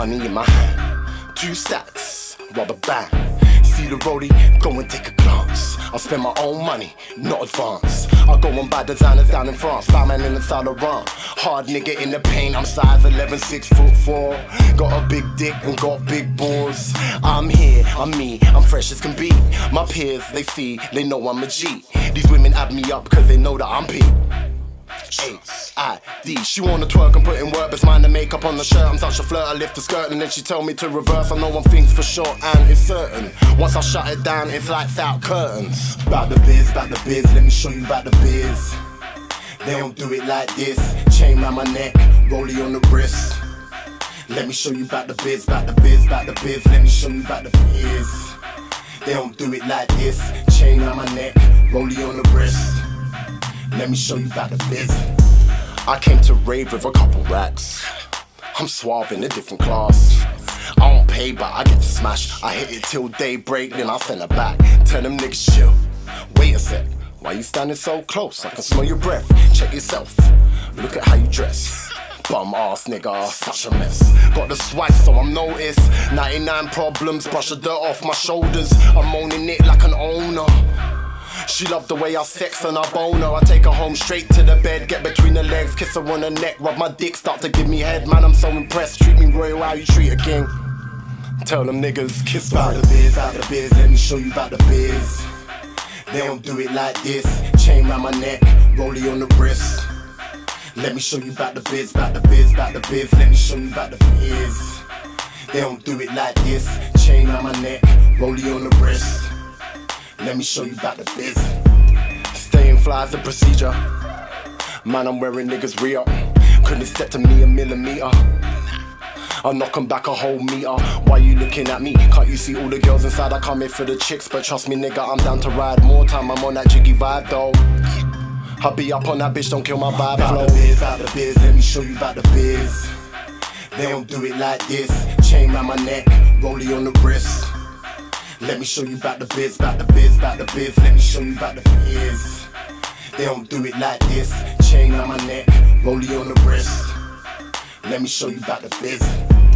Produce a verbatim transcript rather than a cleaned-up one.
money in my hand, two stacks, rubber band. See the rollie, go and take a glance. I spend my own money, not advance. I go and buy designers down in France, Batman in the Saint Laurent. Hard nigga in the paint, I'm size eleven, six foot four. Got a big dick and got big balls. I'm here, I'm me, I'm fresh as can be. My peers, they see, they know I'm a G. These women add me up cause they know that I'm P. H I D. She wanna twerk and put in work, but mind the makeup on the shirt. I'm such a flirt, I lift the skirt and then she tell me to reverse. I know one thing's for sure and it's certain. Once I shut it down, it's lights out curtains. Bout the biz, bout the biz, let me show you bout the biz. They don't do it like this. Chain round my neck, rollie on the wrist. Let me show you bout the biz, bout the biz, bout the biz. Let me show you bout the biz. They don't do it like this. Chain round my neck, rollie on the wrist. Let me show you about the biz. I came to rave with a couple racks. I'm suave in a different class. I don't pay, but I get to smash. I hit it till daybreak, then I send it back. Tell them niggas chill. Wait a sec, why you standing so close? I can smell your breath. Check yourself. Look at how you dress. Bum ass nigga, such a mess. Got the swag, so I'm noticed. ninety-nine problems, brush the dirt off my shoulders. I'm owning it like an owner. She loved the way I sex and I bone her. I take her home straight to the bed, get between the legs, kiss her on the neck, rub my dick, start to give me head. Man, I'm so impressed, treat me royal how you treat a king. Tell them niggas, kiss bout the biz, out the biz, let me show you about the biz. They don't do it like this. Chain round my neck, rollie on the wrist. Let me show you about the biz, about the biz, about the biz. Let me show you about the biz. They don't do it like this. Chain round my neck, rollie on the wrist. Let me show you about the biz. Staying fly is the procedure. Man, I'm wearing niggas re-up. Couldn't step to me a millimeter. I'll knock 'em back a whole meter. Why you looking at me? Can't you see all the girls inside? I come here for the chicks, but trust me nigga, I'm down to ride more time. I'm on that jiggy vibe though. I'll be up on that bitch, don't kill my vibe flow. Out the biz, out the biz, let me show you about the biz. They don't do it like this. Chain round my neck, rollie on the wrist. Let me show you about the biz, about the biz, about the biz. Let me show you about the biz. They don't do it like this. Chain on my neck, rollie on the wrist. Let me show you about the biz.